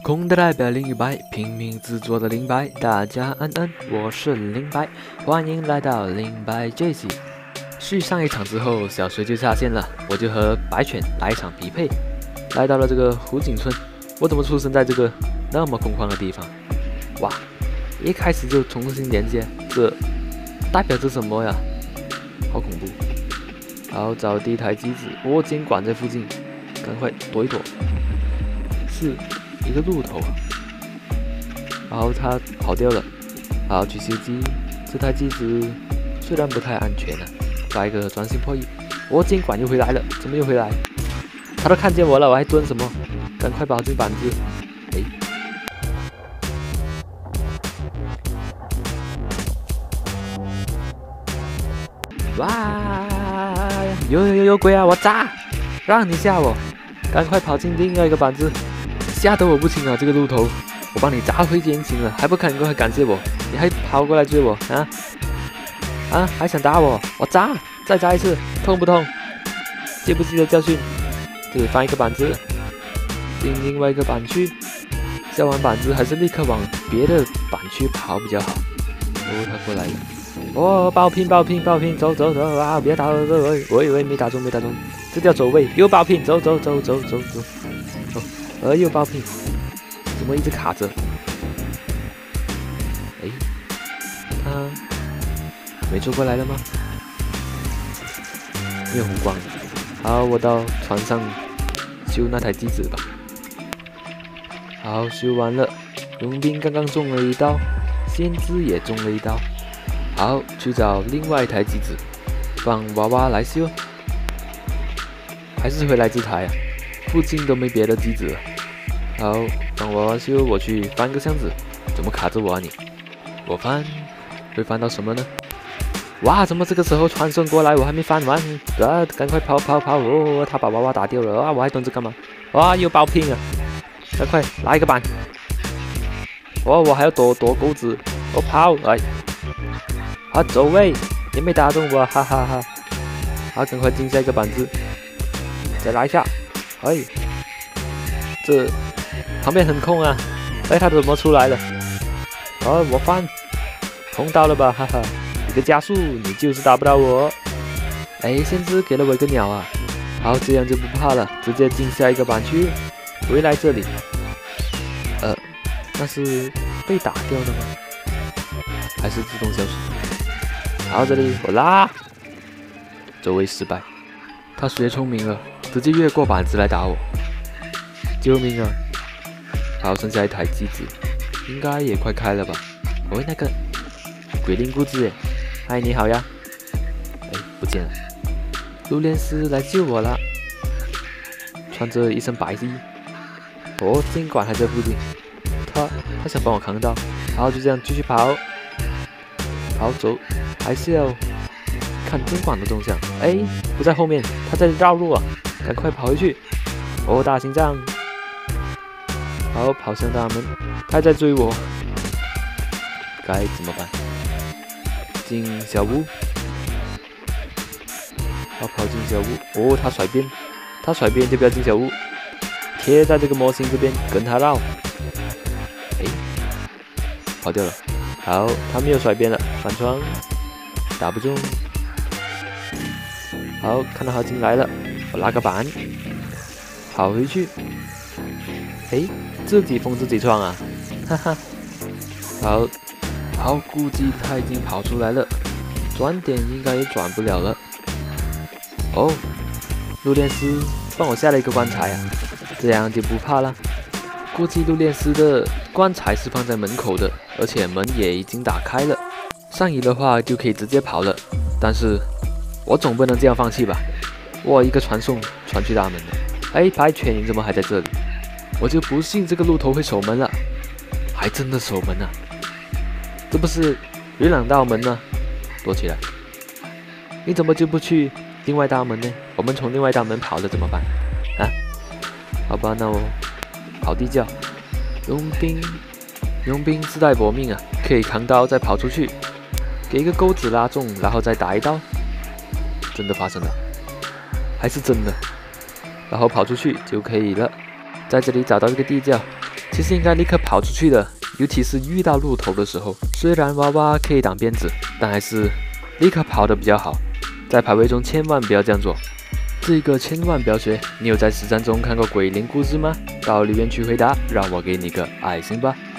空的代表另一白，拼命制作的灵白。大家安安，我是灵白，欢迎来到灵白 JC。续上一场之后，小水就下线了，我就和白犬来一场匹配，来到了这个湖景村。我怎么出生在这个那么空旷的地方？哇！一开始就重新连接，这代表着什么呀？好恐怖！好，找第一台机子，我监管在附近，赶快躲一躲。是一个鹿头，然后它跑掉了。好，去修机。这台机子虽然不太安全啊，发一个专心破译。我监管又回来了，怎么又回来？他都看见我了，我还蹲什么？赶快跑进板子。哎。哇！有鬼啊！我炸！让你吓我！赶快跑进另外一个板子，吓得我不轻啊！这个鹿头，我帮你砸回原形了，还不赶快感谢我？你还跑过来追我啊！还想打我？我炸！再炸一次，痛不痛？记不记得教训？这里放一个板子，进另外一个板区，下完板子还是立刻往别的板区跑比较好。哦，他过来了。哦，爆拼，走啊！别打我以为没打中，这叫走位，又爆拼，走，又爆拼，怎么一直卡着？哎，他没坐过来了吗？没有弧光。好，我到船上修那台机子吧。好，修完了，佣兵刚刚中了一刀，先知也中了一刀。好，去找另外一台机子，放娃娃来修。还是回来这台啊，附近都没别的机子了。好，放娃娃修，我去翻个箱子。怎么卡着我啊你？我翻，会翻到什么呢？哇，怎么这个时候传送过来，我还没翻完啊！赶快跑！哦，他把娃娃打掉了啊！我还蹲着干嘛？哇，又爆拼啊！赶快拉一个板！哦，我还要躲钩子，我跑！哎。啊，走位也没打中我，哈哈哈！好，赶快进下一个板子，再来一下。哎，这旁边很空啊！哎，他怎么出来了？哦，我翻，碰到了吧，哈哈！你个加速，你就是打不到我。哎，先知给了我一个鸟啊！好，这样就不怕了，直接进下一个板区，回来这里。那是被打掉的吗？还是自动消失？好，这里我拉，走位失败。他学聪明了，直接越过板子来打我，救命啊！好，剩下一台机子，应该也快开了吧？哦，那个鬼灵孤枝耶！嗨，你好呀！哎，不见了。卢连斯来救我了，穿着一身白衣。哦，监管还在附近，他想帮我扛到。好，就这样继续跑。好，走。还是要看监管的动向。哎，不在后面，他在绕路啊！赶快跑回去。哦，大心脏。好，跑向大门，他在追我，该怎么办？进小屋。好，跑进小屋。哦，他甩边就不要进小屋，贴在这个模型这边跟他绕。哎，跑掉了。好，他没有甩边了，反窗。打不中，好，看到他进来了，我拉个板，跑回去。哎，自己封自己创啊，哈哈。好，估计他已经跑出来了，转点应该也转不了了。哦，陆练师帮我下了一个棺材啊，这样就不怕了。估计陆练师的棺材是放在门口的，而且门也已经打开了。上移的话就可以直接跑了，但是我总不能这样放弃吧？我一个传送传去大门了。哎，白犬你怎么还在这里？我就不信这个鹿头会守门了，还真的守门啊！这不是有两道门吗？躲起来！你怎么就不去另外大门呢？我们从另外大门跑了怎么办？啊？好吧，那我跑地窖。佣兵自带搏命啊，可以扛刀再跑出去。给一个钩子拉中，然后再打一刀，真的发生了，还是真的，然后跑出去就可以了。在这里找到这个地窖， 其实应该立刻跑出去的，尤其是遇到鹿头的时候。虽然娃娃可以挡鞭子，但还是立刻跑得比较好。在排位中千万不要这样做，这个千万不要学。你有在实战中看过鬼灵故事吗？到留言区回答，让我给你个爱心吧。